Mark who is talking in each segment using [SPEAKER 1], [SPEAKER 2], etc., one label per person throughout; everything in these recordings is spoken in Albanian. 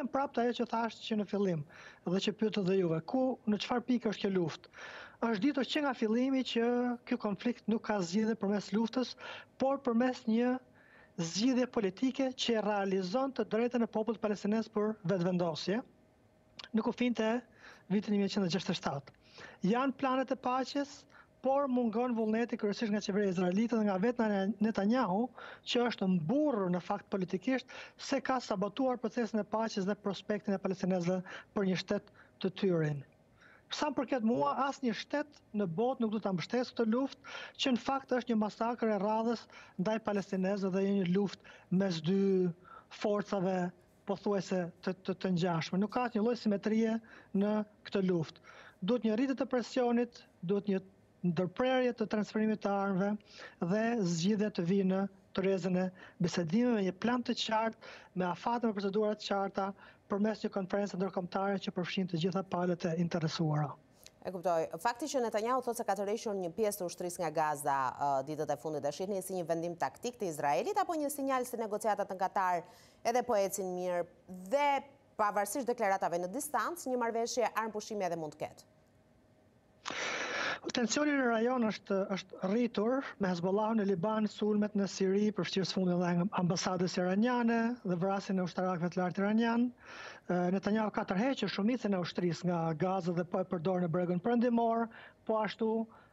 [SPEAKER 1] them prapë ajo që thash që në fillim dhe që pyetët dhe juve, në çfarë pikë është kjo luftë? Është ditur që nga fillimi që ky konflikt nuk ka zgjidhje përmes luftës, por përmes një zgjidhje politike që realizon të drejtën e popullit palestinez për vetëvendosje në kufijnë të vitin 1967. Janë planet e paqes, por mungon vullneti kryesisht nga qeveria izraelite dhe nga vetë Netanjahu, që është mburrur në fakt politikisht se ka sabotuar procesin e paqes dhe prospektin e palestinezëve për një shtet të tyrin. Sa më përket mua, asnjë shtet në botë nuk do ta mbështesë këtë luftë, që në fakt është një masakër e radhës ndaj palestinezëve dhe një luftë mes dy forcave pothuajse të ngjashme. Nuk ka asnjë lloj simetrie në këtë luftë. Duhet një rritje të presionit, duhet një ndërprerje të transferimit të armëve dhe zgjidhje të vijë në tërezën e bisedimeve me një plan të qartë, me afate me procedura të qarta, përmes një konferencë ndërkombëtare që përfshin të gjitha palët e interesuara.
[SPEAKER 2] E kuptoj. Fakti që Netanjahut thotë se ka tërhequr një pjesë të ushtrisë nga Gaza ditët e fundit, e shihni si një vendim taktik të Izraelit apo një sinjal se negociatat në Katar edhe po ecin mirë dhe pavarësisht deklaratave në distancë, një marrëveshje armëpushimi edhe mund të ketë?
[SPEAKER 1] Tensioni në rajon është rritur me Hezbollahun në Liban, sulmet në Siri, përfshirës fundin dhe ambasadës iraniane dhe vrasjen e ushtarakëve të lartë iranian. Netanjahu ka tërhequr shumicën e ushtrisë nga Gaza dhe po e përdor në bregun perëndimor, po ashtu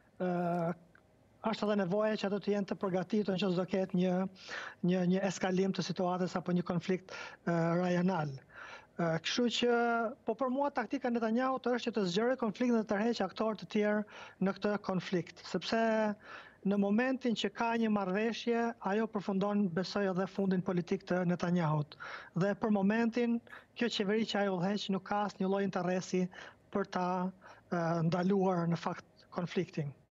[SPEAKER 1] është edhe nevoja që ato të jenë të përgatitur nëse do ketë një eskalim të situatës apo një konflikt rajonal. Kështu që, po për mua taktika e Netanjahut është që të zgjerojë konfliktin dhe të tërheqë aktorë të tjerë në këtë konflikt, sepse në momentin që ka një marrëveshje, ajo përfundon besoj edhe fundin politik të Netanjahut. Dhe për momentin, kjo qeveri që ajo udhëheq nuk ka asnjë lloj interesi për ta ndaluar në fakt konfliktin.